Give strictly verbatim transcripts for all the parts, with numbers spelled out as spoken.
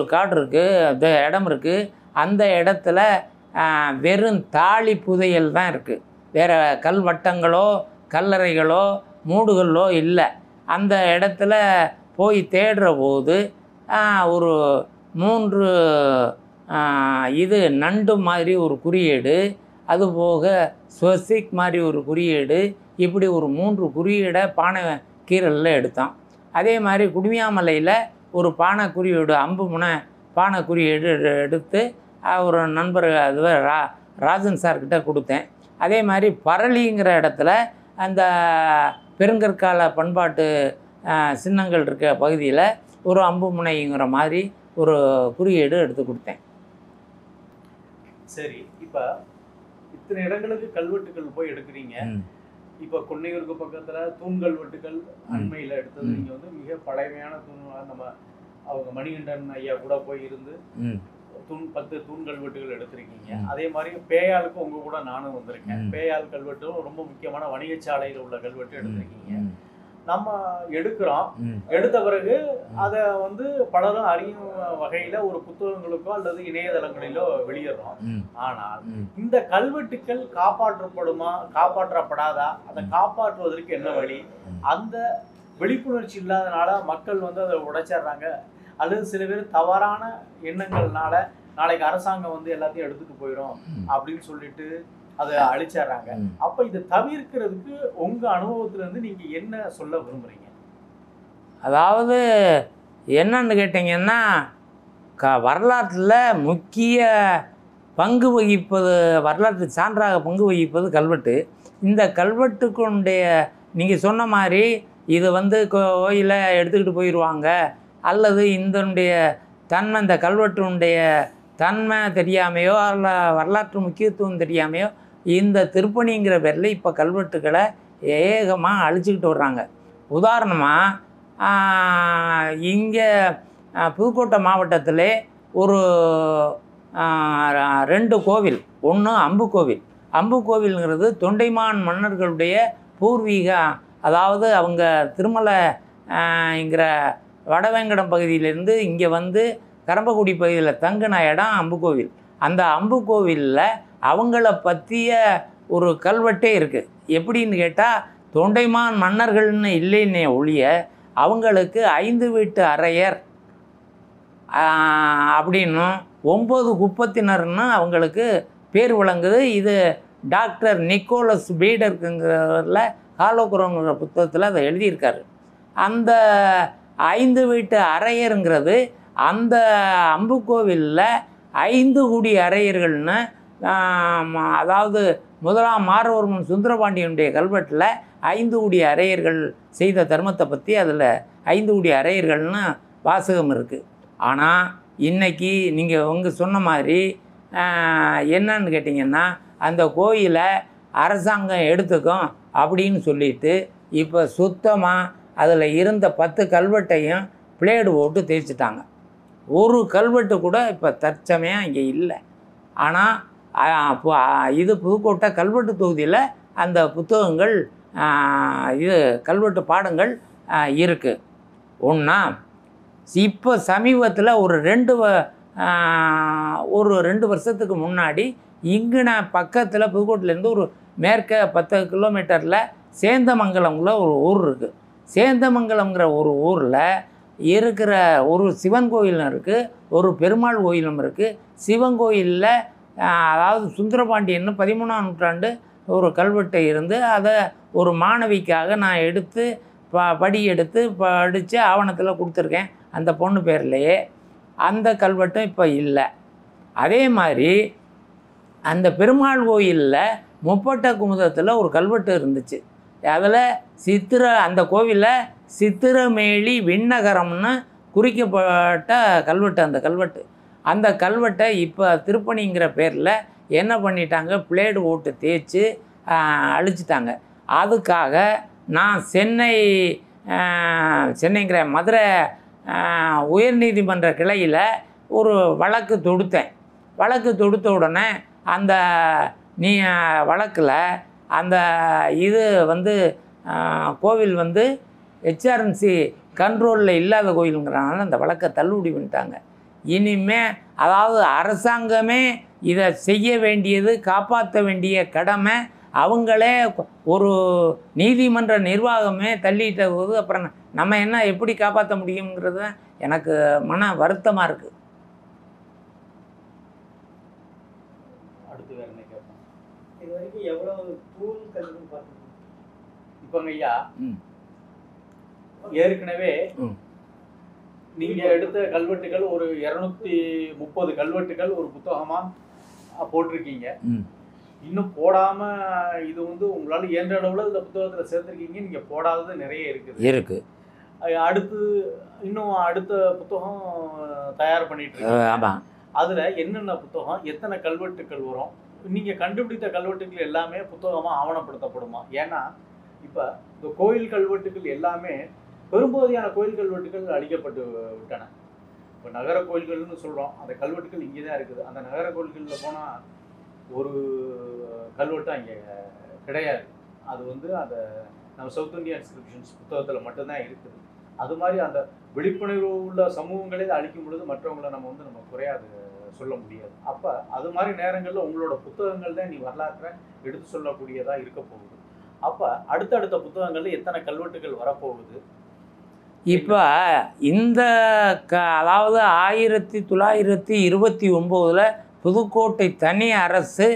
காடு இருக்குது, அந்த இடம் இருக்குது. அந்த இடத்துல வெறும் தாலி புதையல் தான் இருக்குது. வேறு கல்வட்டங்களோ கல்லறைகளோ மூடுகளோ இல்லை. அந்த இடத்துல போய் தேடுற போது ஒரு மூன்று இது நண்டு மாதிரி ஒரு குறியீடு, அதுபோக ஸ்வஸ்திக் மாதிரி ஒரு குறியீடு, இப்படி ஒரு மூன்று குறியீடை பானை கீரலில் எடுத்தான். அதே மாதிரி குடுமியாமலையில் ஒரு பானை குறியீடு, அம்பு முனை பானை குறியீடு எடுத்து ஒரு நண்பர் அது ரா ராஜன் சார்கிட்ட கொடுத்தேன். அதே மாதிரி பரளிங்கிற இடத்துல அந்த பெருங்கற்கால பண்பாட்டு சின்னங்கள் இருக்க பகுதியில் ஒரு அம்பு முனைங்கிற மாதிரி ஒரு குறியீடு எடுத்து கொடுத்தேன். சரி, இப்போ இத்தனை இடங்களுக்கு கல்வெட்டுகள் போய் எடுக்கிறீங்க. இப்போ கொன்னையூருக்கு பக்கத்தில் தூண் கல்வெட்டுகள் அண்மையில் எடுத்தது நீங்கள் வந்து மிக பழமையான தூண். நம்ம அவங்க மணிகண்டன் ஐயா கூட போய் இருந்து தூண் பத்து தூண் கல்வெட்டுகள் எடுத்திருக்கீங்க. அதே மாதிரி பேயாளுக்கு உங்க கூட நானும் வந்திருக்கேன். பேயாள் கல்வெட்டும் ரொம்ப முக்கியமான வணிகச்சாலையில் உள்ள கல்வெட்டு எடுத்திருக்கீங்க. நம்ம எடுக்கிறோம், எடுத்த பிறகு அதை வந்து பலரும் அறியும் வகையில ஒரு புத்தகங்களுக்கோ அல்லது இணையதளங்களிலோ வெளியிடுறோம். ஆனால் இந்த கல்வெட்டுக்கள் காப்பாற்றப்படுமா காப்பாற்றப்படாதா, அதை காப்பாற்றுவதற்கு என்ன வழி? அந்த விழிப்புணர்ச்சி இல்லாதனால மக்கள் வந்து அதை உடைச்சிடுறாங்க, அல்லது சில பேர் தவறான எண்ணங்கள்னால நாளைக்கு அரசாங்கம் வந்து எல்லாத்தையும் எடுத்துட்டு போயிடும் அப்படின்னு சொல்லிட்டு அதை அழிச்சிடுறாங்க. அப்ப இதை தவிர்க்கிறதுக்கு உங்க அனுபவத்துல இருந்து நீங்க என்ன சொல்ல விரும்புறீங்க? அதாவது என்னன்னு கேட்டீங்கன்னா, க வரலாற்றில் முக்கிய பங்கு வகிப்பது, வரலாற்று சான்றாக பங்கு வகிப்பது கல்வெட்டு. இந்த கல்வெட்டுக்குடைய நீங்கள் சொன்ன மாதிரி இது வந்து கோயிலை எடுத்துக்கிட்டு போயிடுவாங்க, அல்லது இதனுடைய தன்மை, இந்த கல்வெட்டுடைய தன்மை தெரியாமையோ அல்ல வரலாற்று முக்கியத்துவம் தெரியாமையோ இந்த திருப்பணிங்கிற பேரில் இப்போ கல்வெட்டுக்களை ஏகமாக அழிச்சிக்கிட்டு வர்றாங்க. உதாரணமாக இங்கே புதுக்கோட்டை மாவட்டத்திலே ஒரு ரெண்டு கோவில், ஒன்று அம்பு கோவில். அம்பு கோவில்ங்கிறது தொண்டைமான் மன்னர்களுடைய பூர்வீக, அதாவது அவங்க திருமலைங்கிற வடவேங்கடம் பகுதியிலேருந்து இங்கே வந்து கரம்பக்குடி பகுதியில் தங்கின இடம் அம்பு கோவில். அந்த அம்பு கோவிலில் அவங்கள பற்றிய ஒரு கல்வெட்டே இருக்குது. எப்படின்னு கேட்டால், தொண்டைமான் மன்னர்கள்னு இல்லைன்னே ஒழிய அவங்களுக்கு ஐந்து வீட்டு அரையர் அப்படின்னும் ஒம்பது குப்பத்தினர்னு அவங்களுக்கு பேர் விளங்குது. இது டாக்டர் நிக்கோலஸ் பீடருக்குங்கிறவரில் ஹாலோகுரோங்கிற புத்தகத்தில் அதை எழுதியிருக்காரு. அந்த ஐந்து வீட்டு அரையருங்கிறது அந்த அம்புக்கோவிலில் ஐந்து குடி அரையர்கள்னு, அதாவது முதலாம் மாரவர்மன் சுந்தரபாண்டியனுடைய கல்வெட்டில் ஐந்து குடி அரையர்கள் செய்த தர்மத்தை பற்றி அதில் ஐந்து குடி அரையர்கள்னு வாசகம் இருக்குது. ஆனால் இன்றைக்கி நீங்கள் உங்க சொன்ன மாதிரி என்னன்னு கேட்டிங்கன்னா, அந்த கோயிலை அரசாங்கம் எடுத்துக்கும் அப்படின்னு சொல்லிட்டு இப்போ சுத்தமாக அதில் இருந்த பத்து கல்வெட்டையும் பிளேடு போட்டு தேய்ச்சிட்டாங்க. ஒரு கல்வெட்டு கூட இப்போ தற்சமயம் இங்கே இல்லை. ஆனால் இது புதுக்கோட்டை கல்வெட்டு தொகுதியில் அந்த புத்தகங்கள், இது கல்வெட்டு பாடங்கள் இருக்குது. ஒன்றா இப்போ சமீபத்தில் ஒரு ரெண்டு ஒரு ரெண்டு வருஷத்துக்கு முன்னாடி இங்கே நான் பக்கத்தில் புதுக்கோட்டையிலேருந்து ஒரு மேற்க பத்து கிலோமீட்டரில் சேந்தமங்கலம்ல ஒரு ஊர் இருக்குது. சேந்தமங்கலம்ங்கிற ஒரு ஊரில் இருக்கிற ஒரு சிவன் கோயிலும் இருக்குது, ஒரு பெருமாள் கோயிலும் இருக்குது. சிவன் கோயிலில் அதாவது சுந்தரபாண்டியன்னு பதிமூணாம் நூற்றாண்டு ஒரு கல்வெட்டு இருந்து அதை ஒரு மாணவிக்காக நான் எடுத்து ப படி எடுத்து படித்து ஆவணத்தில் கொடுத்துருக்கேன் அந்த பொண்ணு பேர்லையே. அந்த கல்வெட்டும் இப்போ இல்லை. அதே மாதிரி அந்த பெருமாள் கோயிலில் முப்பட்ட குமுதத்தில் ஒரு கல்வெட்டு இருந்துச்சு. அதில் சித்திர அந்த கோவிலில் சித்திரமேளி விண்ணகரம்னு குறிக்கப்பட்ட கல்வெட்டு. அந்த கல்வெட்டு அந்த கல்வெட்டை இப்போ திருப்பணிங்கிற பேரில் என்ன பண்ணிட்டாங்க, பிளேடு போட்டு தேய்ச்சி அழிச்சிட்டாங்க. அதுக்காக நான் சென்னை சென்னைங்கிற மதுரை உயர்நீதிமன்ற கிளையில் ஒரு வழக்கு தொடுத்தேன். வழக்கு தொடுத்த உடனே அந்த நீ வழக்கில் அந்த இது வந்து கோவில் வந்து ஹெச்ஆர்என்சி கண்ட்ரோலில் இல்லாத கோயிலுங்கிறனால அந்த வழக்கை தள்ளுபடி பண்ணிட்டாங்க. இனிமே அதாவது அரசாங்கமே இதை செய்ய வேண்டியது, காப்பாற்ற வேண்டிய கடமை அவங்களே ஒரு நீதிமன்ற நிர்வாகமே தள்ளிட்ட போது அப்புறம் நம்ம என்ன எப்படி காப்பாற்ற முடியுங்கிறது எனக்கு மன வருத்தமாக இருக்குது. அடுத்து வேற என்ன கேட்போம்? இது வரைக்கும் எவ்வளவு தூண் கல்லுன்னு பார்த்தீங்க? இப்போங்க ஐயா, ஏற்கனவே நீங்க எடுத்த கல்வெட்டுகள் ஒரு இருநூத்தி முப்பது கல்வெட்டுகள் ஒரு புத்தகமா போட்டிருக்கீங்க. இன்னும் போடாம இது வந்து உங்களால இயன்ற அளவுல இந்த புத்தகத்துல சேர்த்திருக்கீங்க. நீங்க போடாதது நிறைய இருக்குது இருக்கு. அடுத்து இன்னும் அடுத்த புத்தகம் தயார் பண்ணிட்டு இருக்கீங்க. அதுல என்னென்ன புத்தகம், எத்தனை கல்வெட்டுகள் வரும், நீங்க கண்டுபிடித்த கல்வெட்டுகள் எல்லாமே புத்தகமா ஆவணப்படுத்தப்படுமா? ஏன்னா இப்ப இந்த கோயில் கல்வெட்டுகள் எல்லாமே பெரும்பகுதியான கோயில் கல்வெட்டுகள் அழிக்கப்பட்டு விட்டன. இப்போ நகர கோயில்கள்னு சொல்றோம், அந்த கல்வெட்டுகள் இங்கே தான் இருக்குது. அந்த நகர கோயில்களில் போனா ஒரு கல்வெட்டு அங்கே கிடையாது. அது வந்து அந்த நம்ம சவுத் இந்தியன் இன்ஸ்கிரிப்ஷன்ஸ் புத்தகத்தில் மட்டும்தான் இருக்குது. அது மாதிரி அந்த விழிப்புணர்வு உள்ள சமூகங்களே அழிக்கும் பொழுது மற்றவங்களை நம்ம வந்து நம்ம குறையாது சொல்ல முடியாது. அப்போ அது மாதிரி நேரங்களில் உங்களோட புத்தகங்கள் தான் நீ வரலாற்றை எடுத்து சொல்லக்கூடியதாக இருக்க போகுது. அப்போ அடுத்தடுத்த புத்தகங்களில் எத்தனை கல்வெட்டுகள் வரப்போகுது? இப்போ இந்த க அதாவது ஆயிரத்தி தொள்ளாயிரத்தி இருபத்தி ஒம்போதில் புதுக்கோட்டை தனி அரசு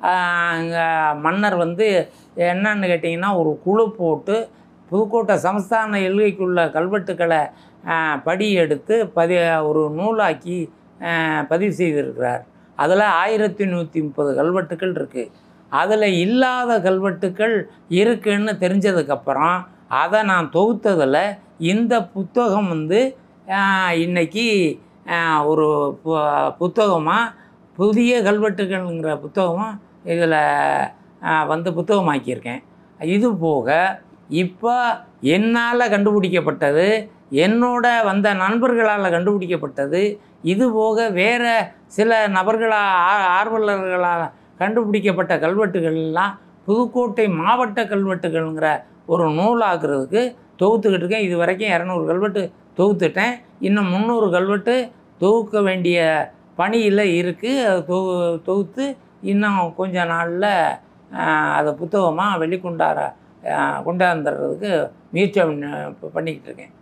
மன்னர் வந்து என்னன்னு கேட்டிங்கன்னா ஒரு குழு போட்டு புதுக்கோட்டை சமஸ்தான எல்கைக்குள்ள கல்வெட்டுக்களை படி எடுத்து பதி ஒரு நூலாக்கி பதிவு செய்திருக்கிறார். அதில் ஆயிரத்தி நூற்றி முப்பது கல்வெட்டுக்கள் இருக்குது. அதில் இல்லாத கல்வெட்டுக்கள் இருக்குன்னு தெரிஞ்சதுக்கப்புறம் அதை நான் தொகுத்ததில் இந்த புத்தகம் வந்து இன்றைக்கி ஒரு புத்தகமாக புதிய கல்வெட்டுகள்ங்கிற புத்தகமும் இதில் வந்து புத்தகமாக்கியிருக்கேன். இது போக இப்போ என்னால் கண்டுபிடிக்கப்பட்டது, என்னோட வந்த நண்பர்களால் கண்டுபிடிக்கப்பட்டது, இது போக வேறு சில நபர்களால் ஆர்வலர்களால் கண்டுபிடிக்கப்பட்ட கல்வெட்டுகள்லாம் புதுக்கோட்டை மாவட்ட கல்வெட்டுகள்ங்கிற ஒரு நூலாக்குறதுக்கு தொகுத்துக்கிட்டு இருக்கேன். இது வரைக்கும் இரநூறு கல்வெட்டு தொகுத்துட்டேன். இன்னும் முந்நூறு கல்வெட்டு தொகுக்க வேண்டிய பணியில் இருக்குது. அதை தொ தொகுத்து இன்னும் கொஞ்ச நாளில் அதை புத்தகமாக வெளிக்கொண்டார கொண்டாந்துறதுக்கு முயற்சி பண்ணிக்கிட்டு இருக்கேன்.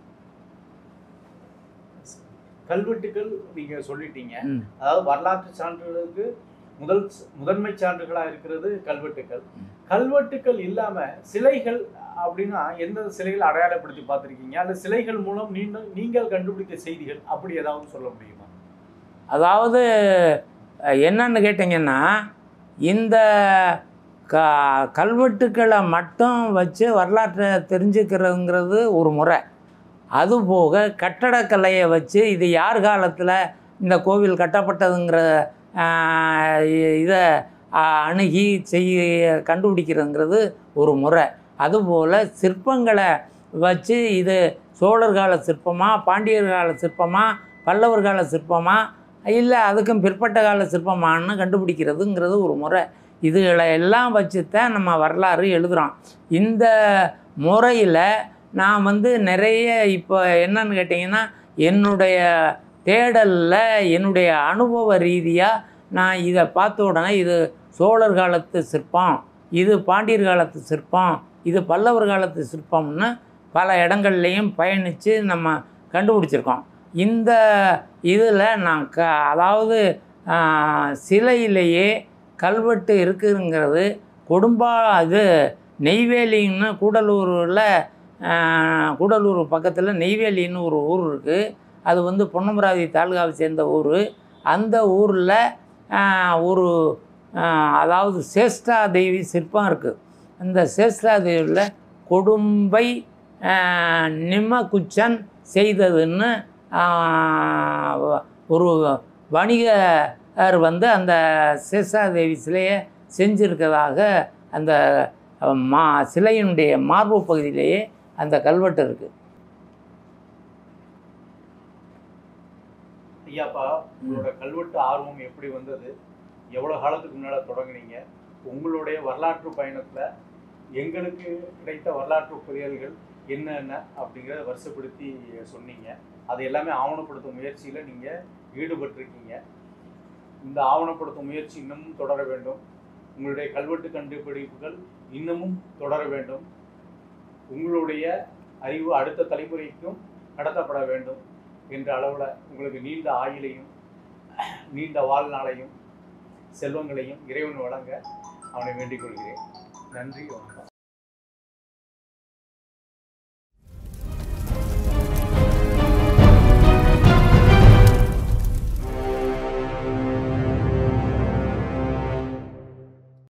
கல்வெட்டுகள் நீங்கள் சொல்லிட்டீங்க, அதாவது வரலாற்று சான்றுகளுக்கு முதல் முதன்மை சான்றுகளாக இருக்கிறது கல்வெட்டுக்கள். கல்வெட்டுக்கள் இல்லாமல் சிலைகள் அப்படின்னா எந்த சிலைகள் அடையாளப்படுத்தி பார்த்துருக்கீங்க? அந்த சிலைகள் மூலம் நீங்கள் நீங்கள் கண்டுபிடித்த செய்திகள் அப்படி ஏதாவது சொல்ல முடியுமா? அதாவது என்னன்னு கேட்டிங்கன்னா, இந்த க கல்வெட்டுக்களை மட்டும் வச்சு வரலாற்றை தெரிஞ்சுக்கிறதுங்கிறது ஒரு முறை. அதுபோக கட்டடக்கலையை வச்சு இது யார் காலத்தில் இந்த கோவில் கட்டப்பட்டதுங்கிற இதை அணுகி செய்ய கண்டுபிடிக்கிறதுங்கிறது ஒரு முறை. அதுபோல் சிற்பங்களை வச்சு இது சோழர் கால சிற்பமா, பாண்டியர் கால சிற்பமா, பல்லவர் கால சிற்பமா, இல்லை அதுக்கும் பிற்பட்ட கால சிற்பமானு கண்டுபிடிக்கிறதுங்கிறது ஒரு முறை. இதுகளை எல்லாம் வச்சு தான் நம்ம வரலாறு எழுதுகிறோம். இந்த முறையில் நான் வந்து நிறைய இப்போ என்னன்னு கேட்டிங்கன்னா, என்னுடைய தேடலில் என்னுடைய அனுபவ ரீதியாக நான் இதை பார்த்த உடனே இது சோழர் காலத்து சிற்பம், இது பாண்டியர் காலத்து சிற்பம், இது பல்லவர் காலத்து சிற்பம்னு பல இடங்கள்லையும் பயணித்து நம்ம கண்டுபிடிச்சிருக்கோம். இந்த இதில் நான் க அதாவது சிலையிலேயே கல்வெட்டு இருக்குதுங்கிறது கொடும்பா இது நெய்வேலின்னு கூடலூரில் கூடலூர் பக்கத்தில் நெய்வேலின்னு ஒரு ஊர் இருக்குது. அது வந்து பொன்னமராவதி தாலுகாவை சேர்ந்த ஊர். அந்த ஊரில் ஒரு அதாவது சேஷ்டா தேவி சிற்பம் இருக்குது. அந்த சேஷ்டா தேவியில் கொடும்பை நிம்மகுச்சன் செய்ததுன்னு ஒரு வணிகர் வந்து அந்த சேஷ்டா தேவி சிலையை செஞ்சுருக்கிறதாக அந்த மா சிலையினுடைய மார்பு பகுதியிலேயே அந்த கல்வெட்டு இருக்குது. ஐயாப்பா, உங்களோட கல்வெட்டு ஆர்வம் எப்படி வந்தது? எவ்வளோ காலத்துக்கு முன்னால் தொடங்குனீங்க? உங்களுடைய வரலாற்று பயணத்தில் எங்களுக்கு கிடைத்த வரலாற்று புரியல்கள் என்னென்ன அப்படிங்கிறத வருஷப்படுத்தி சொன்னீங்க. அது எல்லாமே ஆவணப்படுத்தும் முயற்சியில் நீங்கள் ஈடுபட்டிருக்கீங்க. இந்த ஆவணப்படுத்தும் முயற்சி இன்னமும் தொடர வேண்டும். உங்களுடைய கல்வெட்டு கண்டுபிடிப்புகள் இன்னமும் தொடர வேண்டும். உங்களுடைய அறிவு அடுத்த தலைமுறைக்கும் கடத்தப்பட வேண்டும் என்ற அளவில் உங்களுக்கு நீண்ட ஆயுளையும் நீண்ட வாழ்நாளையும் செல்வங்களையும் இறைவன் வழங்க அவனை வேண்டிக் கொள்கிறேன். நன்றி, வணக்கம்.